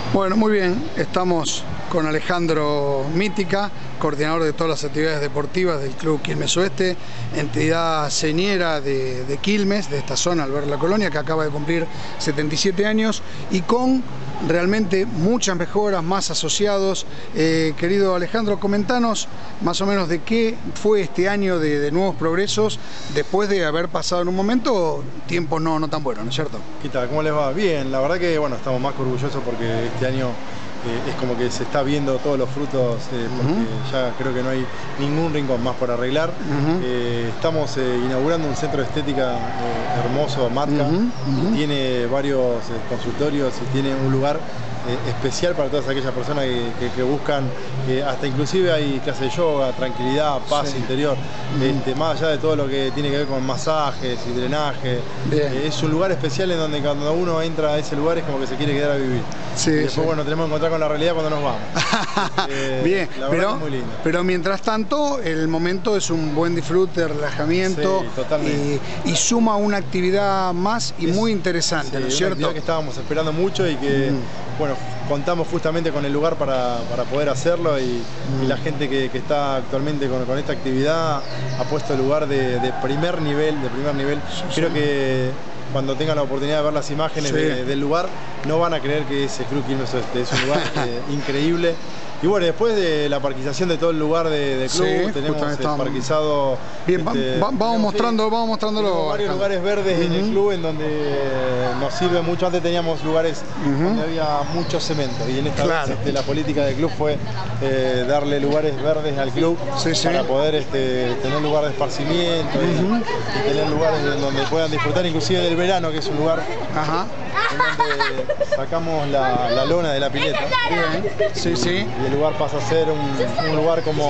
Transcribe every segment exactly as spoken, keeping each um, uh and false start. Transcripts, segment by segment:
Bueno, muy bien, estamos con Alejandro Mítica, coordinador de todas las actividades deportivas del Club Quilmes Oeste, entidad señera de, de Quilmes, de esta zona, Alberto La Colonia, que acaba de cumplir setenta y siete años y con realmente muchas mejoras, más asociados. Eh, querido Alejandro, comentanos más o menos de qué fue este año de, de nuevos progresos después de haber pasado en un momento tiempos no, no tan buenos, ¿no es cierto? ¿Qué tal? ¿Cómo les va? Bien, la verdad que bueno, estamos más que orgullosos porque este año eh, es como que se está viendo todos los frutos, eh, porque uh-huh. ya creo que no hay ningún rincón más por arreglar. Uh-huh. eh, estamos eh, inaugurando un centro de estética eh, hermoso, Matka, uh-huh. Uh-huh. y tiene varios eh, consultorios y tiene un lugar Eh, especial para todas aquellas personas que, que, que buscan, eh, hasta inclusive hay clases de yoga, tranquilidad, paz sí. interior, mm. este, más allá de todo lo que tiene que ver con masajes y drenaje. Eh, es un lugar especial en donde cuando uno entra a ese lugar es como que se quiere quedar a vivir. Sí, y después, sí. bueno, tenemos que encontrar con la realidad cuando nos vamos. eh, Bien, la pero, es muy lindo. pero mientras tanto el momento es un buen disfrute, relajamiento, sí, totalmente. Y, y suma una actividad más y es, muy interesante, sí, ¿no es cierto? Una actividad que estábamos esperando mucho y que, mm. bueno, contamos justamente con el lugar para, para poder hacerlo y, mm. y la gente que, que está actualmente con, con esta actividad ha puesto el lugar de, de primer nivel, de primer nivel. Sí, Creo sí. que cuando tengan la oportunidad de ver las imágenes sí. de, del lugar, no van a creer que ese Club Quilmes Oeste es un lugar eh, increíble. Y bueno, después de la parquización de todo el lugar de, de club, sí, tenemos eh, parquizado... Bien, este, va, vamos, tenemos, mostrando, sí, vamos mostrándolo. Tenemos varios lugares verdes uh-huh. en el club en donde nos sirve mucho. Antes teníamos lugares uh-huh. donde había mucho cemento y en esta claro. vez este, la política del club fue eh, darle lugares verdes al club sí, sí. para poder este, tener lugar de esparcimiento uh-huh. y, y tener lugares en donde puedan disfrutar inclusive del verano, que es un lugar uh-huh. en donde sacamos la, la lona de la pileta. Bien. Sí, sí. El lugar pasa a ser un, un lugar como,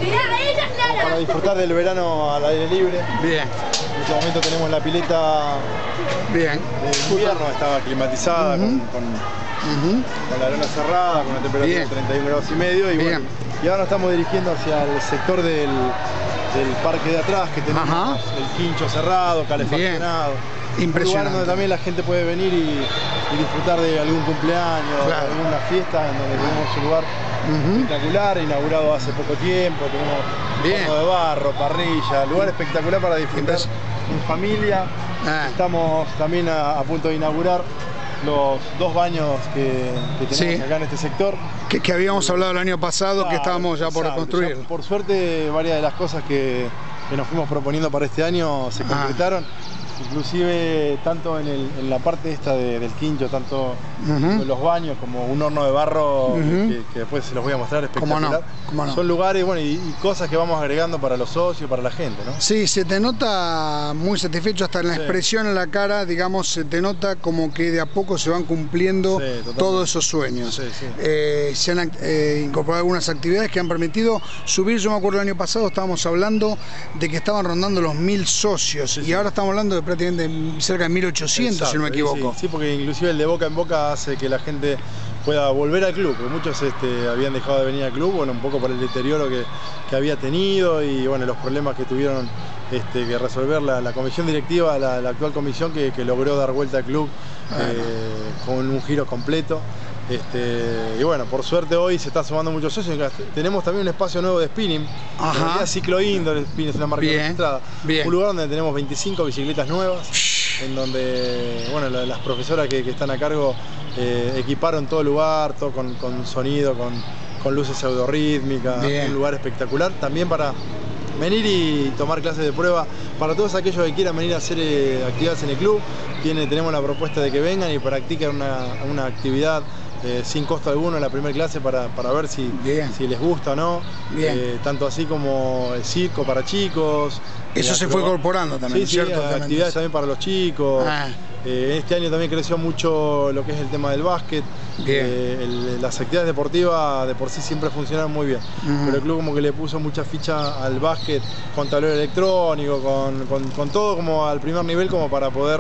como para disfrutar del verano al aire libre. Bien. En este momento tenemos la pileta Bien. de invierno, estaba climatizada, uh-huh. con, con, uh-huh. con la lona cerrada, con una temperatura Bien. de treinta y un grados y medio. Y, bueno, y ahora nos estamos dirigiendo hacia el sector del, del parque de atrás, que tenemos uh-huh. el quincho cerrado, calefaccionado. Bien. Impresionante. Un lugar donde también la gente puede venir y, y disfrutar de algún cumpleaños, claro. de alguna fiesta, en donde tenemos un lugar uh-huh. espectacular, inaugurado hace poco tiempo, tenemos un horno de barro, parrilla, lugar espectacular para disfrutar en familia. Ah. Estamos también a, a punto de inaugurar los dos baños que, que tenemos sí. acá en este sector. Que, que habíamos hablado el año pasado, claro, que estábamos ya por construir. Por suerte, varias de las cosas que, que nos fuimos proponiendo para este año se concretaron. Ah. Inclusive tanto en, el, en la parte esta de, del quincho, tanto uh-huh. en los baños como un horno de barro uh-huh. que, que después se los voy a mostrar, espectacular. ¿Cómo no? ¿Cómo no? Son lugares, bueno, y, y cosas que vamos agregando para los socios, para la gente, ¿no? Sí, se te nota muy satisfecho hasta en la sí. expresión en la cara, digamos, se te nota como que de a poco se van cumpliendo sí, todos esos sueños. Sí, sí. Eh, se han eh, incorporado algunas actividades que han permitido subir. Yo me acuerdo el año pasado estábamos hablando de que estaban rondando los mil socios sí, y sí. ahora estamos hablando de prácticamente cerca de mil ochocientos, exacto, si no me equivoco. Sí, sí, porque inclusive el de boca en boca hace que la gente pueda volver al club, porque muchos este, habían dejado de venir al club, bueno, un poco por el deterioro que, que había tenido y bueno, los problemas que tuvieron este, que resolver la, la comisión directiva, la, la actual comisión que, que logró dar vuelta al club bueno. eh, con un giro completo. Este, y bueno, por suerte hoy se está sumando muchos socios. Tenemos también un espacio nuevo de spinning. En realidad Ciclo Indoor, spinning es una marca bien, registrada. Bien. Un lugar donde tenemos veinticinco bicicletas nuevas, en donde bueno, la, las profesoras que, que están a cargo eh, equiparon todo el lugar, todo con, con sonido, con, con luces pseudorítmicas, un lugar espectacular. También para venir y tomar clases de prueba para todos aquellos que quieran venir a hacer eh, actividades en el club. Tiene, tenemos la propuesta de que vengan y practiquen una, una actividad Eh, sin costo alguno en la primera clase para, para ver si, si les gusta o no. Eh, tanto así como el circo para chicos. Eso se fue incorporando también, sí, ¿cierto? Sí, actividades también para los chicos. Ah. Eh, este año también creció mucho lo que es el tema del básquet. Eh, el, las actividades deportivas de por sí siempre funcionan muy bien. Uh-huh. Pero el club como que le puso mucha ficha al básquet con tablero electrónico, con, con, con todo como al primer nivel como para poder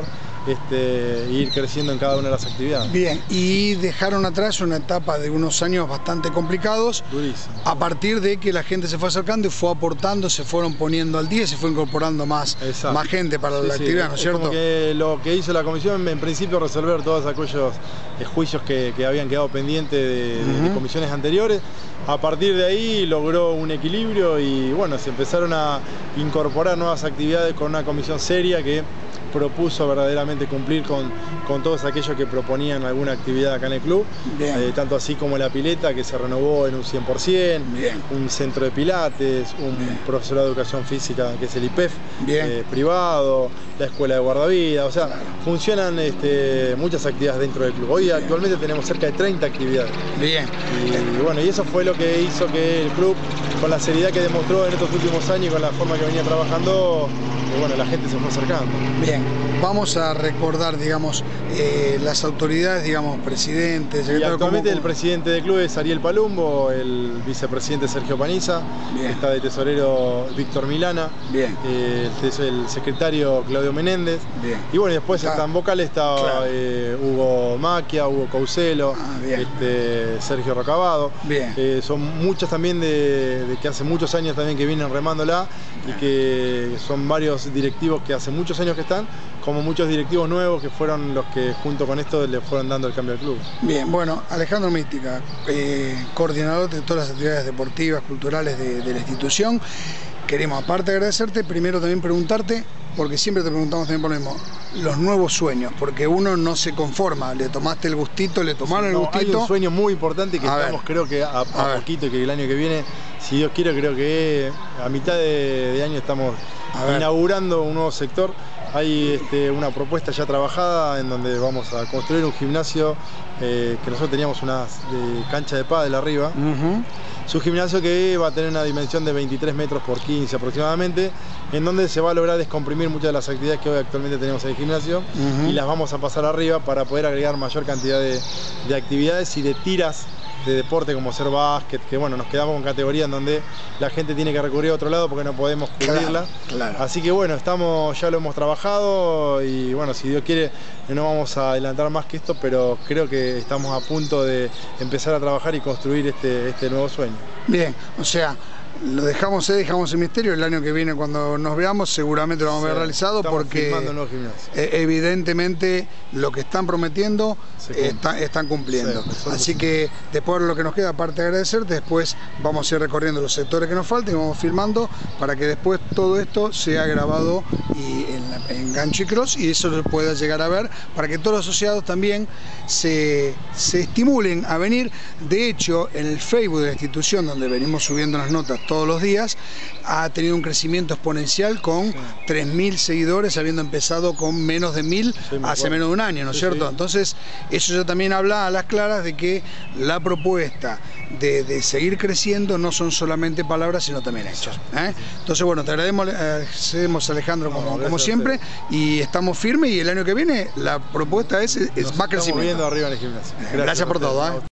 este, ir creciendo en cada una de las actividades. Bien, y dejaron atrás una etapa de unos años bastante complicados. Durísimo. A partir de que la gente se fue acercando y fue aportando, se fueron poniendo al día, se fue incorporando más, más gente para sí, la sí. actividad, ¿no es cierto? Como que lo que hizo la comisión, en principio, resolver todos aquellos eh, juicios que, que habían quedado pendientes de, uh-huh. de, de comisiones anteriores. A partir de ahí logró un equilibrio y bueno, se empezaron a incorporar nuevas actividades con una comisión seria que propuso verdaderamente cumplir con, con todos aquellos que proponían alguna actividad acá en el club, eh, tanto así como la pileta, que se renovó en un cien por cien, Bien. un centro de pilates, un Bien. profesorado de educación física que es el I P E F eh, privado, la escuela de guardavidas, o sea, claro. funcionan este, muchas actividades dentro del club. Hoy Bien. actualmente tenemos cerca de treinta actividades. Bien. Y, y bueno, y eso fue lo que hizo que el club, con la seriedad que demostró en estos últimos años y con la forma que venía trabajando, que, bueno, la gente se fue acercando. Bien, vamos a recordar, digamos, eh, las autoridades, digamos, presidentes... Y actualmente como... el presidente del club es Ariel Palumbo, el vicepresidente Sergio Paniza, Bien. está de tesorero Víctor Milana, Bien. Eh, el secretario Claudio Menéndez, Bien. y bueno, después claro. está en vocal está claro. eh, Hugo Maquia, Hugo Causelo, ah, este, Sergio Rocabado, eh, son muchas también de, de que hace muchos años también que vienen remándola Bien. y que son varios directivos que hace muchos años que están, como muchos directivos nuevos que fueron los que junto con esto le fueron dando el cambio al club. Bien, bueno, Alejandro Mítica, eh, coordinador de todas las actividades deportivas, culturales de, de la institución. Queremos, aparte de agradecerte, primero también preguntarte, porque siempre te preguntamos también por lo mismo, los nuevos sueños, porque uno no se conforma, le tomaste el gustito, le tomaron no, el gustito. Hay un sueño muy importante que a estamos, ver. creo que a, a, a poquito, que el año que viene, si Dios quiere, creo que a mitad de, de año estamos inaugurando un nuevo sector. Hay este, una propuesta ya trabajada en donde vamos a construir un gimnasio eh, que nosotros teníamos una de cancha de pádel arriba. Uh-huh. Es un gimnasio que va a tener una dimensión de veintitrés metros por quince aproximadamente, en donde se va a lograr descomprimir muchas de las actividades que hoy actualmente tenemos en el gimnasio uh-huh. y las vamos a pasar arriba para poder agregar mayor cantidad de, de actividades y de tiras de deporte como ser básquet, que bueno, nos quedamos con categoría en donde la gente tiene que recurrir a otro lado porque no podemos cubrirla. Claro, claro. Así que bueno, estamos, ya lo hemos trabajado y bueno, si Dios quiere no vamos a adelantar más que esto, pero creo que estamos a punto de empezar a trabajar y construir este, este nuevo sueño. Bien, o sea, lo dejamos, eh, dejamos el misterio. El año que viene, cuando nos veamos, seguramente lo vamos sí, a ver realizado porque eh, evidentemente lo que están prometiendo eh, está, están cumpliendo. Sí, Así que después lo que nos queda, aparte de agradecerte, después vamos a ir recorriendo los sectores que nos faltan y vamos filmando para que después todo esto sea grabado y en, la, en Gancho y Cross y eso lo pueda llegar a ver para que todos los asociados también se, se estimulen a venir. De hecho, en el Facebook de la institución, donde venimos subiendo las notas todos los días, ha tenido un crecimiento exponencial con sí. tres mil seguidores, habiendo empezado con menos de mil sí, me hace menos de un año, ¿no es sí, cierto? Sí. Entonces, eso ya también habla a las claras de que la propuesta de, de seguir creciendo no son solamente palabras, sino también hechos. ¿eh? Entonces, bueno, te agradecemos, agradecemos Alejandro, como, no, como siempre, y estamos firmes, y el año que viene la propuesta es, es va crecimiento. Arriba en el gimnasio. Gracias, gracias por todo. ¿eh?